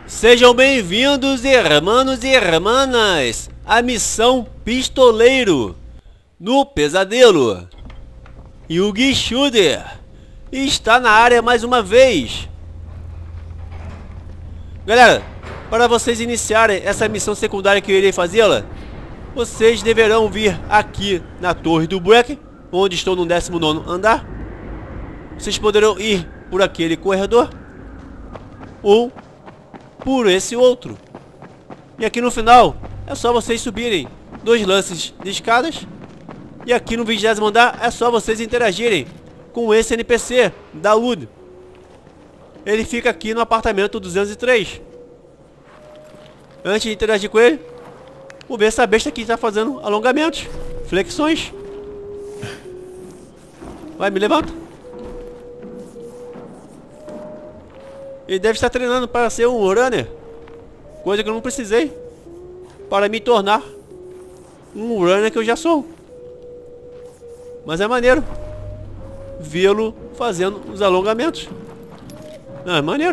Sejam bem-vindos, irmãos e irmãs, à missão Pistoleiro no Pesadelo. Yugi Shuder está na área mais uma vez. Galera, para vocês iniciarem essa missão secundária que eu irei fazê-la, vocês deverão vir aqui na Torre do Break, onde estou no 19º andar. Vocês poderão ir por aquele corredor ou por esse outro. E aqui no final é só vocês subirem 2 lances de escadas. E aqui no 20º andar é só vocês interagirem com esse NPC, Daoud. Ele fica aqui no apartamento 203. Antes de interagir com ele, vou ver se a besta aqui está fazendo alongamentos, flexões. Vai, me levanta. Ele deve estar treinando para ser um runner, coisa que eu não precisei para me tornar um runner que eu já sou. Mas é maneiro vê-lo fazendo os alongamentos. Não, é maneiro.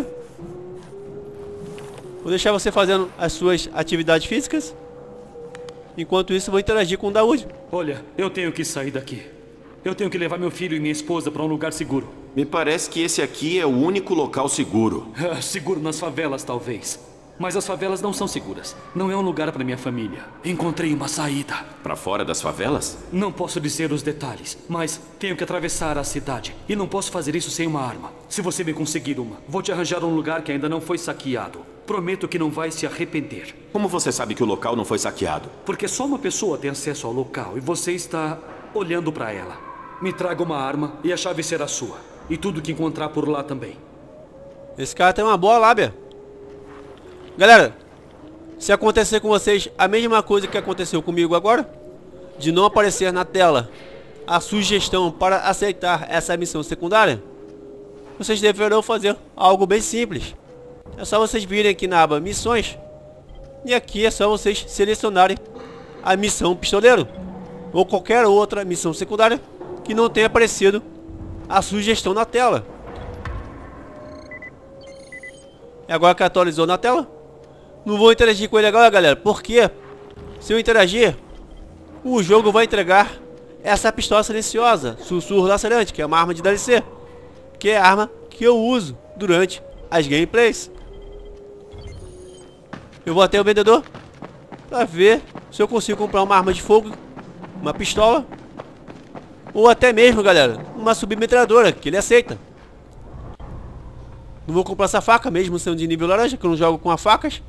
Vou deixar você fazendo as suas atividades físicas. Enquanto isso, vou interagir com o Daoud. Olha, eu tenho que sair daqui. Eu tenho que levar meu filho e minha esposa para um lugar seguro. Me parece que esse aqui é o único local seguro. Seguro nas favelas, talvez. Mas as favelas não são seguras. Não é um lugar para minha família. Encontrei uma saída. Para fora das favelas? Não posso dizer os detalhes, mas tenho que atravessar a cidade. E não posso fazer isso sem uma arma. Se você me conseguir uma, vou te arranjar um lugar que ainda não foi saqueado. Prometo que não vai se arrepender. Como você sabe que o local não foi saqueado? Porque só uma pessoa tem acesso ao local e você está olhando para ela. Me traga uma arma e a chave será sua. E tudo que encontrar por lá também. Esse cara tem uma boa lábia. Galera, se acontecer com vocês a mesma coisa que aconteceu comigo agora, de não aparecer na tela a sugestão para aceitar essa missão secundária, vocês deverão fazer algo bem simples. É só vocês virem aqui na aba Missões, e aqui é só vocês selecionarem a missão Pistoleiro ou qualquer outra missão secundária que não tenha aparecido a sugestão na tela. E agora que atualizou na tela, não vou interagir com ele agora, galera, porque se eu interagir, o jogo vai entregar essa pistola silenciosa, Sussurro Lacerante, que é uma arma de DLC, que é a arma que eu uso durante as gameplays. Eu vou até o vendedor para ver se eu consigo comprar uma arma de fogo, uma pistola, ou até mesmo, galera, uma submetralhadora, que ele aceita. Não vou comprar essa faca, mesmo sendo de nível laranja, que eu não jogo com as facas.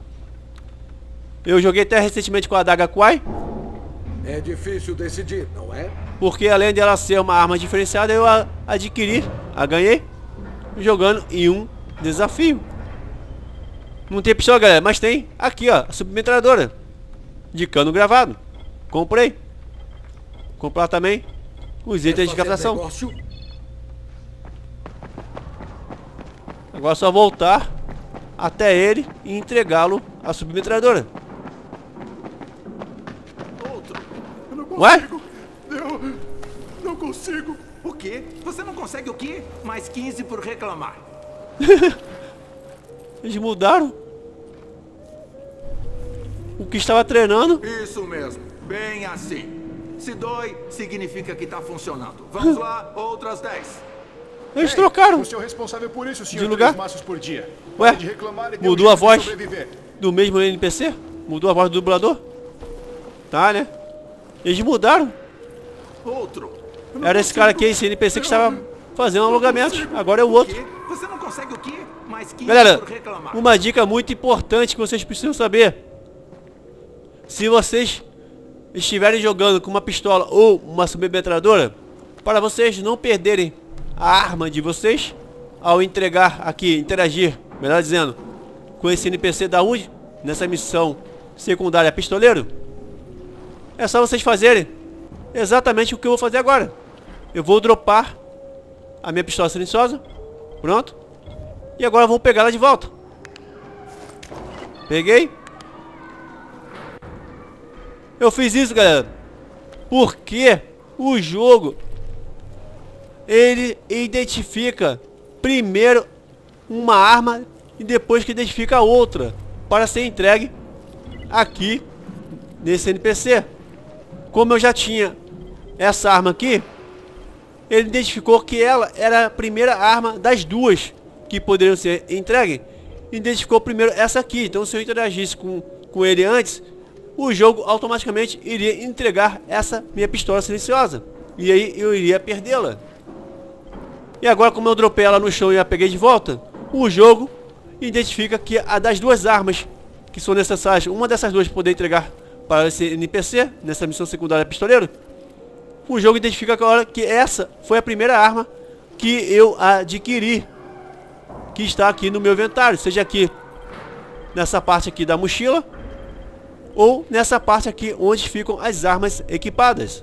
Eu joguei até recentemente com a adaga Kwai. É difícil decidir, não é? Porque além dela ser uma arma diferenciada, eu a ganhei, jogando em um desafio. Não tem pistola, galera, mas tem aqui, ó, a submetralhadora de cano gravado. Comprei. Comprar também os itens de captação. Agora é só voltar até ele e entregá-lo à submetralhadora. Ué? Eu não consigo. O quê? Você não consegue o quê? Mais 15 por reclamar. Eles mudaram o que estava treinando. Isso mesmo, bem assim. Se dói, significa que tá funcionando. Vamos lá, outras 10. Eles trocaram O senhor responsável por isso, senhor. de lugar. 3 maços por dia. Ué, Pode reclamar e ter um mudou a jeito de voz sobreviver. do mesmo NPC? Mudou a voz do dublador? Tá, né? Eles mudaram. Outro. Era esse cara aqui, esse NPC que estava fazendo alongamento. Agora é o outro. Você não consegue o quê? Mais 15 Galera, por reclamar. uma dica muito importante que vocês precisam saber. Se vocês estiverem jogando com uma pistola ou uma submetralhadora, para vocês não perderem a arma de vocês ao entregar aqui, interagir, melhor dizendo, com esse NPC Daoud nessa missão secundária Pistoleiro, é só vocês fazerem exatamente o que eu vou fazer agora. Eu vou dropar a minha pistola silenciosa. Pronto. E agora vou pegar ela de volta. Peguei. Eu fiz isso, galera, porque o jogo ele identifica primeiro uma arma e depois que identifica a outra para ser entregue aqui nesse NPC. Como eu já tinha essa arma aqui, ele identificou que ela era a primeira arma das duas que poderiam ser entregues. Identificou primeiro essa aqui. Então se eu interagisse com ele antes, o jogo automaticamente iria entregar essa minha pistola silenciosa. E aí eu iria perdê-la. E agora, como eu dropei ela no chão e a peguei de volta, o jogo identifica que a das duas armas que são necessárias, uma dessas duas poder entregar para esse NPC, nessa missão secundária pistoleiro, o jogo identifica agora que essa foi a primeira arma que eu adquiri, que está aqui no meu inventário, seja aqui nessa parte aqui da mochila, ou nessa parte aqui onde ficam as armas equipadas.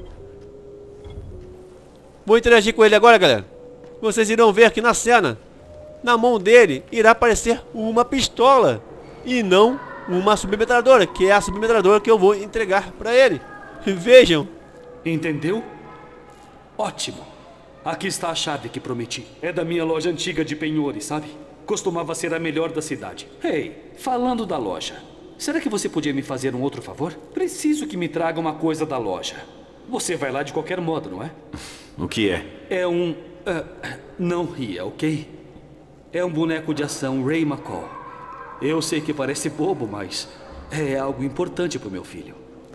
Vou interagir com ele agora, galera. Vocês irão ver que na cena, na mão dele irá aparecer uma pistola e não uma submetralhadora, que é a submetralhadora que eu vou entregar para ele. Vejam. Entendeu? Ótimo. Aqui está a chave que prometi. É da minha loja antiga de penhores, sabe? Costumava ser a melhor da cidade. Hey, falando da loja, será que você podia me fazer um outro favor? Preciso que me traga uma coisa da loja. Você vai lá de qualquer modo, não é? O que é? É um... não ria, ok? É um boneco de ação Ray McCall. Eu sei que parece bobo, mas é algo importante pro meu filho.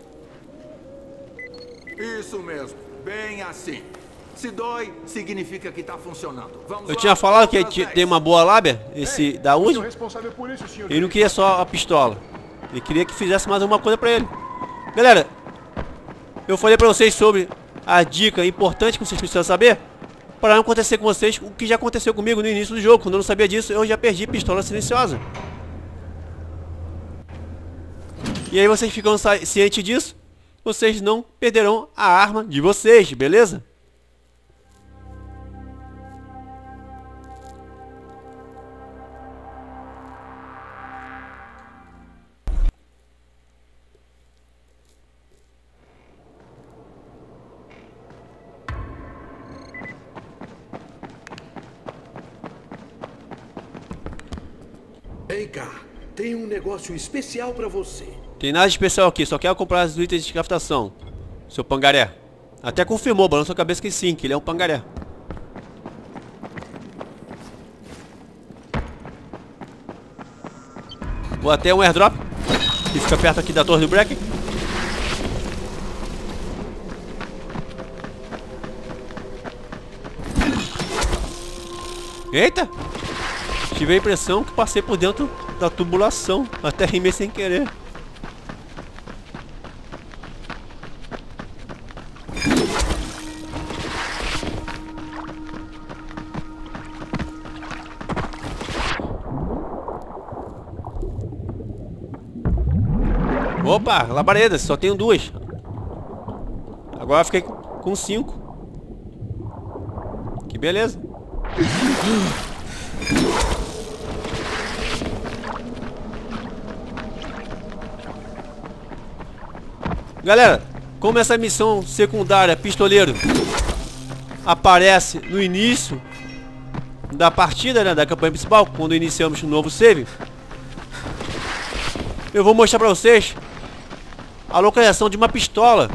Isso mesmo, bem assim. Se dói, significa que tá funcionando. Vamos Eu lá, tinha falado que outras tem 10. uma boa lábia, esse da Sou Uzi. responsável por isso, senhor. Ele não queria só a pistola, ele queria que fizesse mais alguma coisa pra ele. Galera, eu falei pra vocês sobre a dica importante que vocês precisam saber para não acontecer com vocês o que já aconteceu comigo no início do jogo. Quando eu não sabia disso, eu já perdi pistola silenciosa. E aí vocês ficam cientes disso, vocês não perderão a arma de vocês, beleza? Vem cá, tem um negócio especial pra você. Tem nada de especial aqui, só quero comprar os itens de craftação, seu pangaré. Até confirmou, balançou a cabeça que sim, que ele é um pangaré. Vou até um airdrop, que fica perto aqui da torre do Breck. Eita! Tive a impressão que passei por dentro da tubulação, até rimei sem querer. Opa, labaredas, só tenho duas. Agora fiquei com 5. Que beleza. Galera, como essa missão secundária pistoleiro aparece no início da partida, né, da campanha principal, quando iniciamos um novo save, eu vou mostrar pra vocês a localização de uma pistola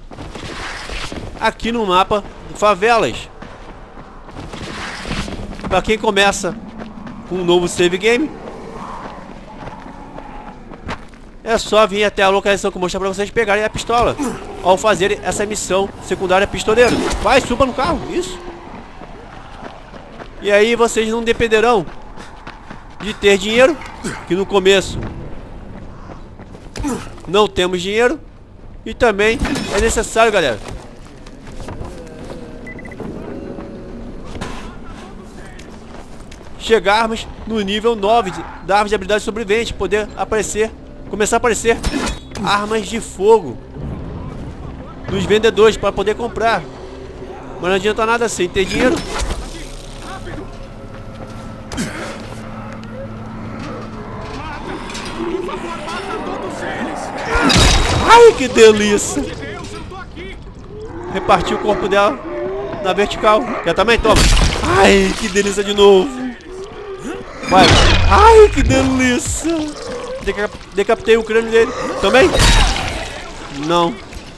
aqui no mapa de favelas. Pra quem começa com um novo save game, é só vir até a localização que eu vou mostrar pra vocês pegarem a pistola ao fazer essa missão secundária pistoleiro. Vai, suba no carro, isso. E aí vocês não dependerão de ter dinheiro, que no começo não temos dinheiro. E também é necessário, galera, chegarmos no nível 9 da árvore de habilidade sobrevivente, poder começar a aparecer armas de fogo dos vendedores para poder comprar. Mas não adianta nada sem ter dinheiro. Ai, que delícia! Reparti o corpo dela na vertical. Quer também? Toma! Ai, que delícia de novo! Vai. Ai, que delícia. Decapitei o crânio dele. Também? Não.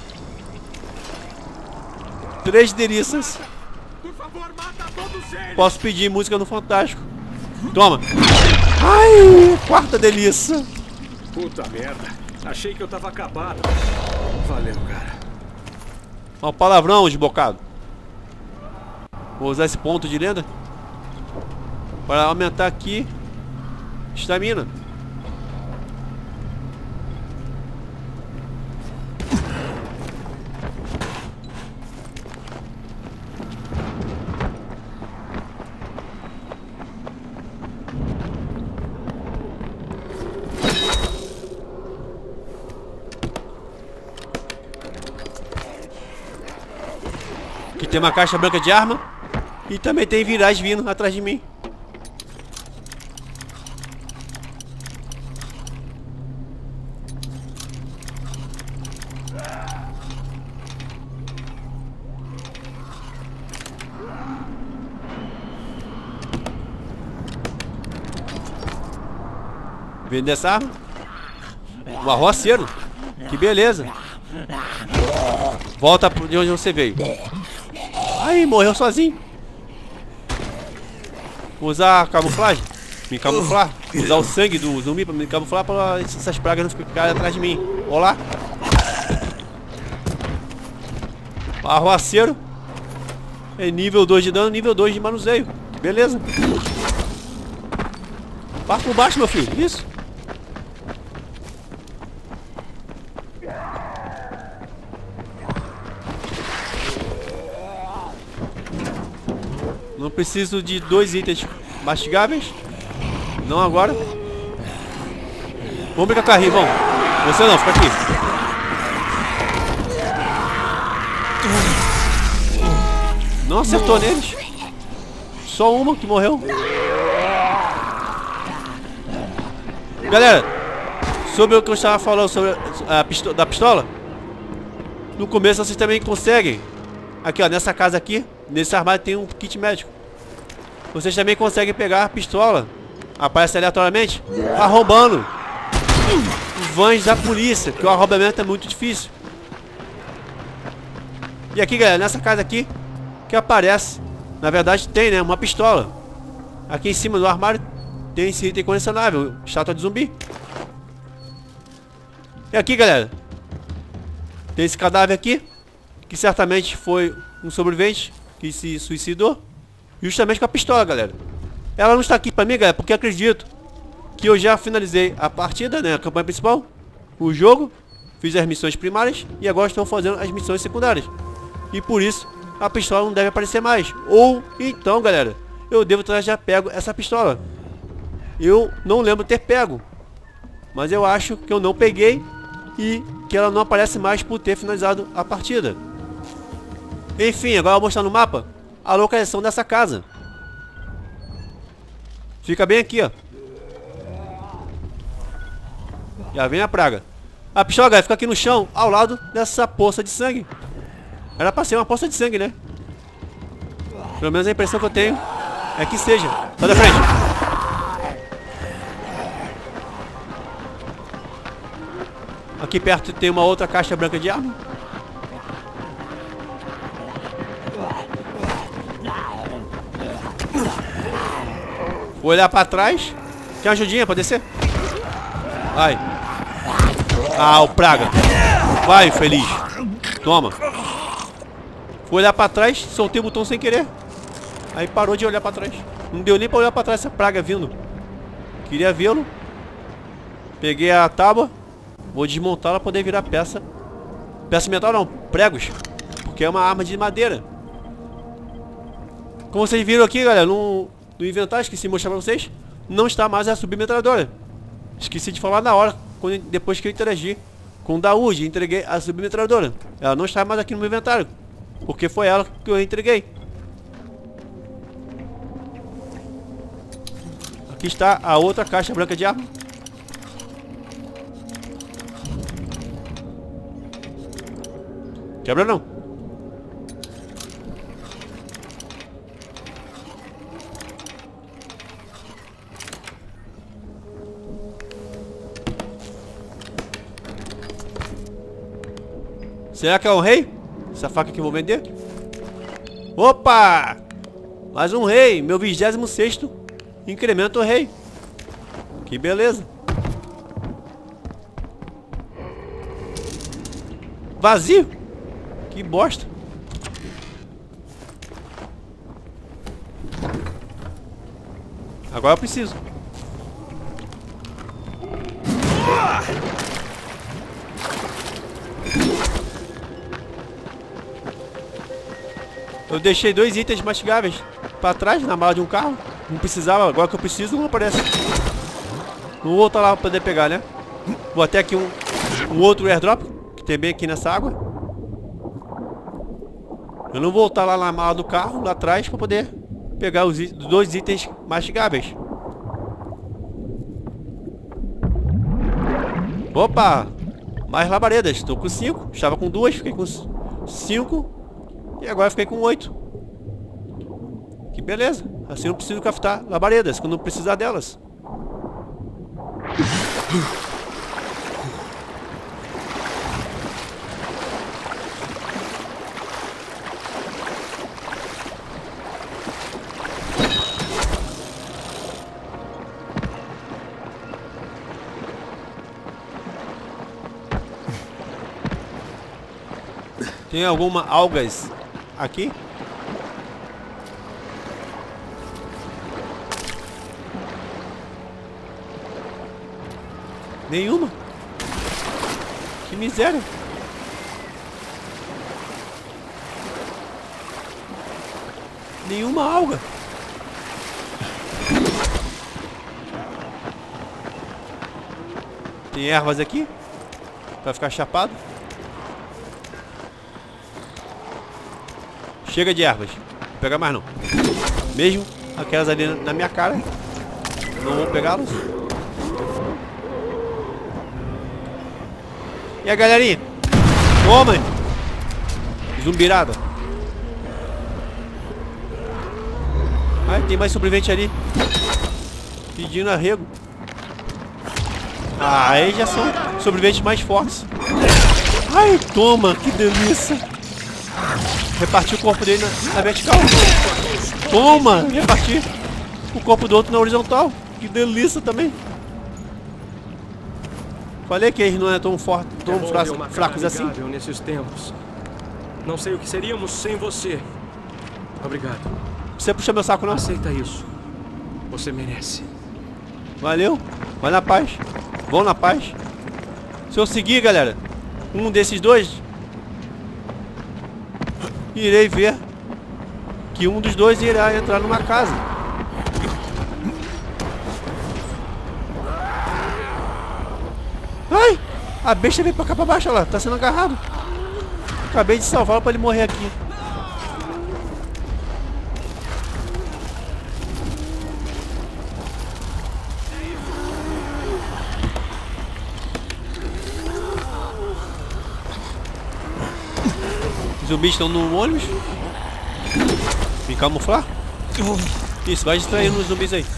3 delícias. Por favor, mata todos eles. Posso pedir música no Fantástico. Toma. Ai, 4ª delícia. Puta merda. Achei que eu tava acabado. Valeu, cara. Um palavrão, desbocado. Vou usar esse ponto de lenda para aumentar aqui estamina. Aqui tem uma caixa branca de arma. E também tem virais vindo atrás de mim. Vender essa arma? Um arroceiro. Que beleza. Volta de onde você veio. Ai, morreu sozinho. Usar camuflagem. Me camuflar. Usar o sangue do zumbi pra me camuflar para essas pragas não ficarem atrás de mim. Olá. Arroaceiro. É nível 2 de dano, nível 2 de manuseio. Beleza. Parte por baixo, meu filho. Isso. Não preciso de 2 itens mastigáveis. Não agora. Vamos brincar com a carrinho, vamos. Você não, fica aqui. Não acertou neles. Só uma que morreu. Galera, sobre o que eu estava falando sobre da pistola. No começo vocês também conseguem. Aqui ó, nessa casa aqui, nesse armário tem um kit médico. Vocês também conseguem pegar a pistola. Aparece aleatoriamente arrombando vans da polícia, que o arrombamento é muito difícil. E aqui galera, nessa casa aqui que aparece, na verdade tem, né, uma pistola. Aqui em cima do armário tem esse item colecionável, estátua de zumbi. E aqui galera, tem esse cadáver aqui, que certamente foi um sobrevivente que se suicidou, justamente com a pistola, galera. Ela não está aqui pra mim, galera, porque acredito que eu já finalizei a partida, né, a campanha principal, o jogo, fiz as missões primárias e agora estou fazendo as missões secundárias. E por isso, a pistola não deve aparecer mais. Ou então, galera, eu devo ter já pego essa pistola. Eu não lembro ter pego, mas eu acho que eu não peguei e que ela não aparece mais por ter finalizado a partida. Enfim, agora eu vou mostrar no mapa a localização dessa casa. Fica bem aqui, ó. Já vem a praga. A pistola, galera, fica aqui no chão, ao lado dessa poça de sangue. Era pra ser uma poça de sangue, né? Pelo menos a impressão que eu tenho é que seja. Sai da frente. Aqui perto tem uma outra caixa branca de arma. Vou olhar pra trás. Tem uma ajudinha pra descer? Vai. Ah, o praga. Vai, feliz. Toma. Vou olhar pra trás, soltei o botão sem querer. Aí parou de olhar pra trás. Não deu nem pra olhar pra trás essa praga vindo. Queria vê-lo. Peguei a tábua. Vou desmontá-la pra poder virar peça. Peça metal não, pregos. Porque é uma arma de madeira. Como vocês viram aqui, galera, no inventário, esqueci de mostrar pra vocês, não está mais a submetralhadora. Esqueci de falar na hora, depois que eu interagi com o Daúde, entreguei a submetralhadora. Ela não está mais aqui no meu inventário, porque foi ela que eu entreguei. Aqui está a outra caixa branca de arma. Quebra não. Será que é um rei? Essa faca que eu vou vender? Opa! Mais um rei. Meu 26º incremento rei. Que beleza. Vazio? Que bosta. Agora eu preciso. Eu deixei 2 itens mastigáveis pra trás na mala de um carro. Não precisava, agora que eu preciso não aparece. Não vou voltar lá pra poder pegar, né? Vou até aqui um outro airdrop que tem bem aqui nessa água. Eu não vou voltar lá na mala do carro, lá atrás, pra poder pegar os 2 itens mastigáveis. Opa! Mais labaredas. Estou com 5. Estava com 2, fiquei com 5. E agora fiquei com 8. Que beleza. Assim eu não preciso craftar labaredas quando eu precisar delas. Tem alguma algas aqui? Nenhuma. Que miséria. Nenhuma alga. Tem ervas aqui pra ficar chapado. Chega de ervas. Vou pegar mais não. Mesmo aquelas ali na minha cara. Não vou pegá-las. E a galerinha? Toma! Zumbirada. Ai, tem mais sobrevivente ali. Pedindo arrego. Ah, aí já são sobreviventes mais fortes. Ai, toma, que delícia. Reparti o corpo dele na vertical. Toma! Reparti o corpo do outro na horizontal. Que delícia também. Falei que eles não eram tão fortes, tão fracos assim. Nesses tempos. Não sei o que seríamos sem você. Obrigado. Você puxa meu saco não? Aceita isso. Você merece. Valeu. Vai na paz. Vão na paz. Se eu seguir, galera, um desses dois, irei ver que um dos dois irá entrar numa casa. Ai! A besta veio pra cá pra baixo, olha lá. Tá sendo agarrado. Acabei de salvá-lo pra ele morrer aqui. Os zumbis estão no ônibus. Me camuflar. Isso, vai distraindo os zumbis aí.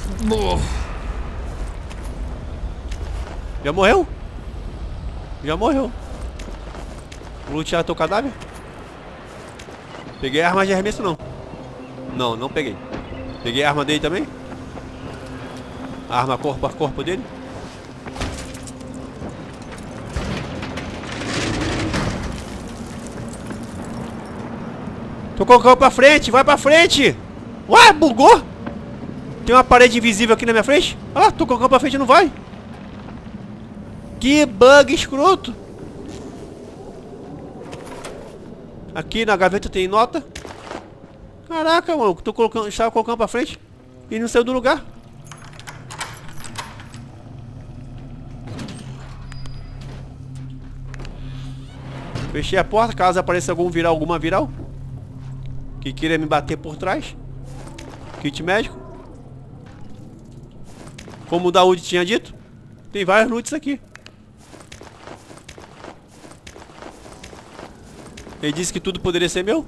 Já morreu? Já morreu. Vou lutear teu cadáver. Peguei a arma de arremesso não. Não, não peguei. Peguei a arma dele também. A arma corpo a corpo dele. Tô colocando pra frente, vai pra frente. Ué, bugou. Tem uma parede invisível aqui na minha frente. Olha lá, tô colocando pra frente e não vai. Que bug escroto. Aqui na gaveta tem nota. Caraca, mano, tô colocando, estava colocando pra frente e não saiu do lugar. Fechei a porta, caso apareça algum viral, alguma viral que queira me bater por trás. Kit médico. Como o Daúde tinha dito, tem várias loots aqui. Ele disse que tudo poderia ser meu.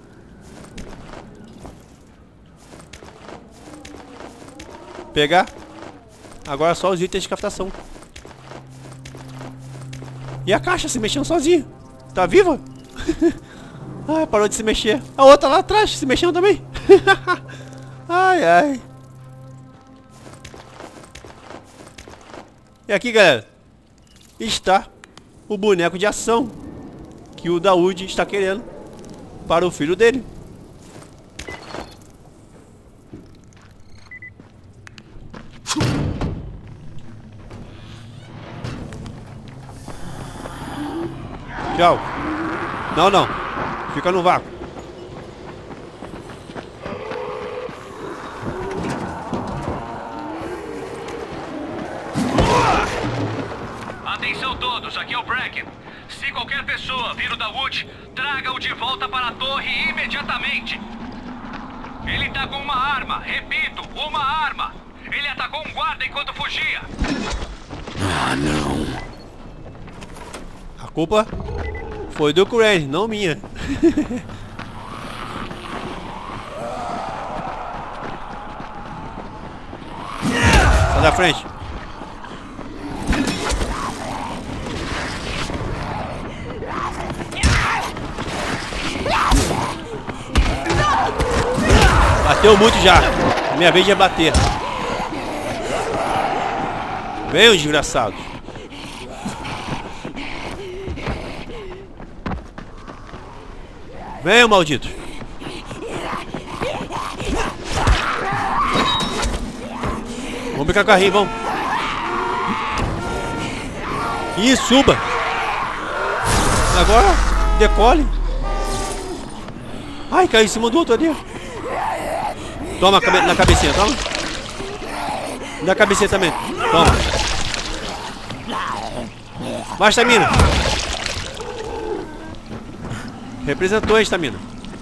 Pegar. Agora só os itens de captação. E a caixa se mexendo sozinha. Tá viva? Ai, parou de se mexer. A outra lá atrás se mexendo também. Ai, ai. E aqui, galera, está o boneco de ação que o Daoud está querendo para o filho dele. Tchau. Não, não. Fica no vácuo. Atenção todos, aqui é o Bracken. Se qualquer pessoa vir o Daoud, traga-o de volta para a torre imediatamente. Ele tá com uma arma, repito, uma arma. Ele atacou um guarda enquanto fugia. Ah, não. A culpa foi do Crane, não minha. Sai da frente. Bateu muito já. Minha vez de bater. Venham, desgraçados. Venham, malditos. Vamos brincar com a carrinho, vamos. Ih, suba. Agora, decole. Ai, caiu em cima do outro ali. Toma na cabecinha, toma. Na cabecinha também. Toma. Mais estamina. Representou a estamina.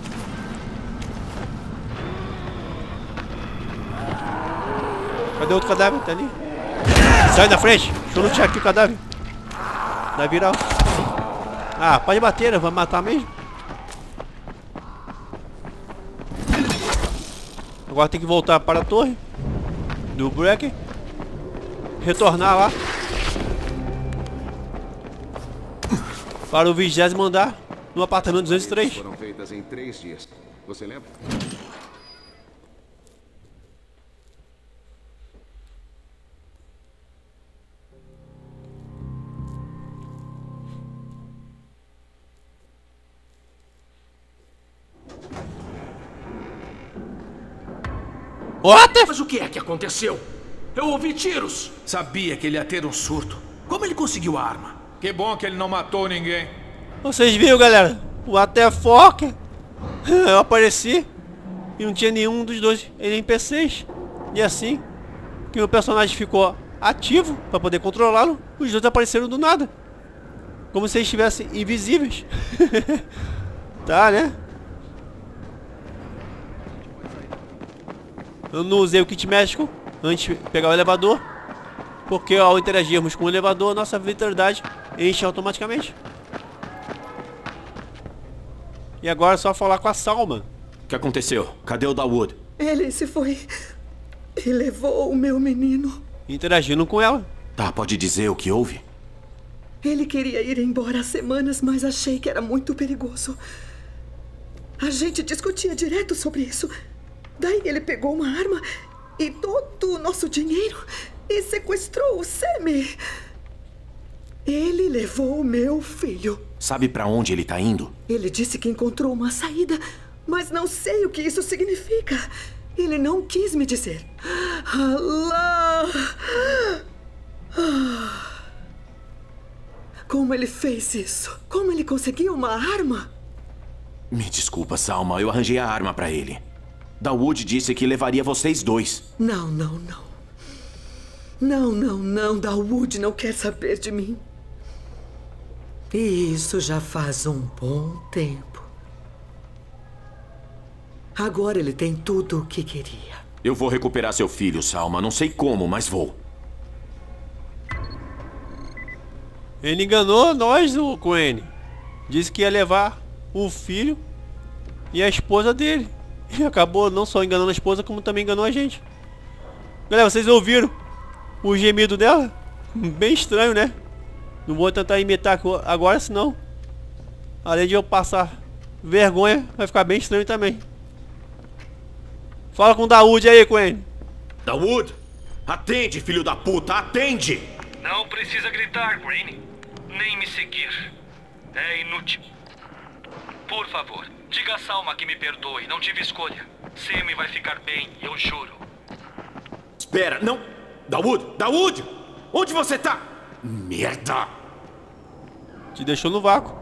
Cadê outro cadáver? Tá ali. Sai da frente. Deixa eu lutear aqui o cadáver. Vai virar. Ah, pode bater, né? Vai matar mesmo. Agora tem que voltar para a torre do Bracken. Retornar lá para o 20º andar no apartamento 203. Foram feitas em 3 dias. Você lembra? What? Mas o que é que aconteceu? Eu ouvi tiros. Sabia que ele ia ter um surto. Como ele conseguiu a arma? Que bom que ele não matou ninguém. Vocês viram, galera? O até foca. Eu apareci e não tinha nenhum dos dois NPCs. E assim que o personagem ficou ativo para poder controlá-lo, os dois apareceram do nada. Como se eles estivessem invisíveis. Tá, né? Eu não usei o kit médico antes de pegar o elevador, porque ao interagirmos com o elevador, nossa vitalidade enche automaticamente. E agora é só falar com a Salma. O que aconteceu? Cadê o Daoud? Ele se foi e levou o meu menino. Interagindo com ela. Tá, pode dizer o que houve? Ele queria ir embora há semanas, mas achei que era muito perigoso. A gente discutia direto sobre isso. Daí ele pegou uma arma e todo o nosso dinheiro e sequestrou o Sammy. Ele levou o meu filho. Sabe pra onde ele tá indo? Ele disse que encontrou uma saída, mas não sei o que isso significa. Ele não quis me dizer. Allah! Como ele fez isso? Como ele conseguiu uma arma? Me desculpa, Salma. Eu arranjei a arma pra ele. Daoud disse que levaria vocês dois. Não, não, não. Não, não, não. Daoud não quer saber de mim. E isso já faz um bom tempo. Agora ele tem tudo o que queria. Eu vou recuperar seu filho, Salma. Não sei como, mas vou. Ele enganou nós, o Crane. Disse que ia levar o filho e a esposa dele. E acabou não só enganando a esposa, como também enganou a gente. Galera, vocês ouviram o gemido dela? Bem estranho, né? Não vou tentar imitar agora, senão Além de eu passar vergonha, vai ficar bem estranho também. Fala com o Daoud aí, Quinn. Daoud? Atende, filho da puta, atende! Não precisa gritar, Crane. Nem me seguir. É inútil. Por favor, diga a Salma que me perdoe. Não tive escolha. Sammy vai ficar bem, eu juro. Espera, não! Daoud! Daoud! Onde você tá? Merda! Te deixou no vácuo.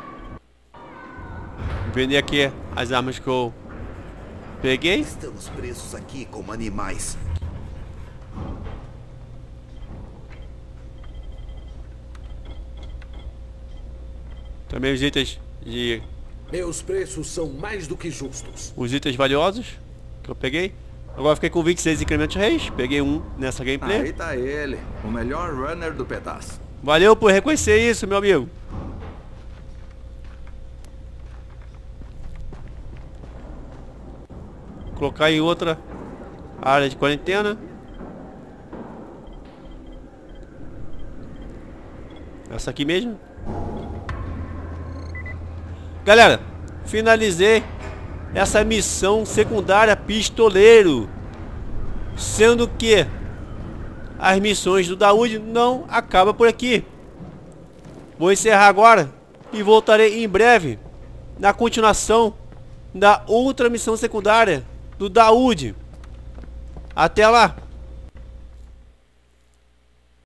Vou vender aqui as armas que eu peguei. Estamos presos aqui como animais. Também os itens de... Meus preços são mais do que justos. Os itens valiosos que eu peguei. Agora fiquei com 26 incrementos reis. Peguei um nessa gameplay. Aí tá ele, o melhor runner do pedaço. Valeu por reconhecer isso, meu amigo. Colocar em outra área de quarentena. Essa aqui mesmo. Galera, finalizei essa missão secundária pistoleiro. Sendo que as missões do Daoud não acabam por aqui. Vou encerrar agora e voltarei em breve na continuação da outra missão secundária do Daoud. Até lá!